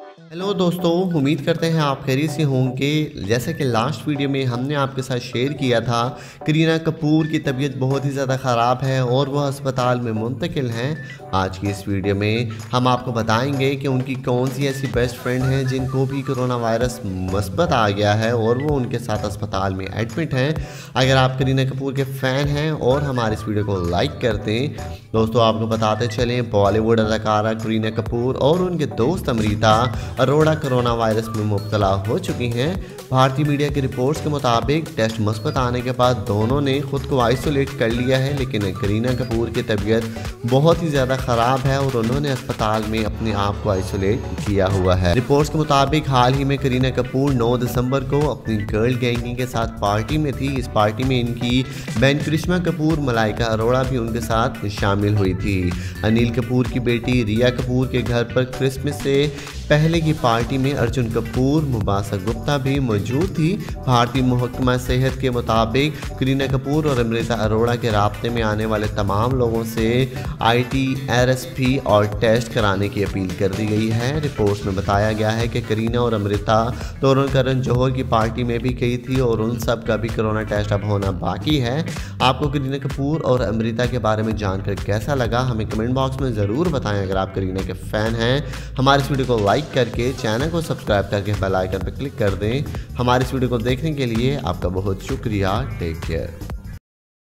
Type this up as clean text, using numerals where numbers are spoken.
Hello दोस्तों, उम्मीद करते हैं आप खैरियत से होंगे। जैसे कि लास्ट वीडियो में हमने आपके साथ शेयर किया था, करीना कपूर की तबीयत बहुत ही ज़्यादा ख़राब है और वह अस्पताल में मुंतकिल हैं। आज की इस वीडियो में हम आपको बताएंगे कि उनकी कौन सी ऐसी बेस्ट फ्रेंड हैं जिनको भी कोरोना वायरस मुस्बत आ गया है और वो उनके साथ अस्पताल में एडमिट हैं। अगर आप करीना कपूर के फ़ैन हैं और हमारे इस वीडियो को लाइक कर दें। दोस्तों, आपको बताते चलें, बॉलीवुड अदाकारा करीना कपूर और उनके दोस्त अमृता अरोड़ा कोरोना वायरस में मुब्तला हो चुकी हैं। भारतीय मीडिया की रिपोर्ट्स के मुताबिक टेस्ट मुस्बत आने के बाद दोनों ने खुद को आइसोलेट कर लिया है, लेकिन करीना कपूर की तबीयत बहुत ही ज़्यादा ख़राब है और उन्होंने अस्पताल में अपने आप को आइसोलेट किया हुआ है। रिपोर्ट्स के मुताबिक हाल ही में करीना कपूर 9 दिसंबर को अपनी गर्ल गैंगिंग के साथ पार्टी में थी। इस पार्टी में इनकी बहन करिश्मा कपूर, मलाइका अरोड़ा भी उनके साथ शामिल हुई थी। अनिल कपूर की बेटी रिया कपूर के घर पर क्रिसमस से पहले की पार्टी में अर्जुन कपूर, मुबासा गुप्ता भी मौजूद थी। भारतीय महकमा सेहत के मुताबिक करीना कपूर और अमृता अरोड़ा के राब्ते में आने वाले तमाम लोगों से ITRSP और टेस्ट कराने की अपील कर दी गई है। रिपोर्ट्स में बताया गया है कि करीना और अमृता दोनों करण जौहर की पार्टी में भी गई थी और उन सब का भी कोरोना टेस्ट अब होना बाकी है। आपको करीना कपूर और अमृता के बारे में जानकर कैसा लगा, हमें कमेंट बॉक्स में ज़रूर बताएं। अगर आप करीना के फ़ैन हैं, हमारे इस वीडियो को लाइक करके चैनल को सब्सक्राइब करके बेल आइकन पर क्लिक कर दें। हमारे इस वीडियो को देखने के लिए आपका बहुत शुक्रिया। Take care.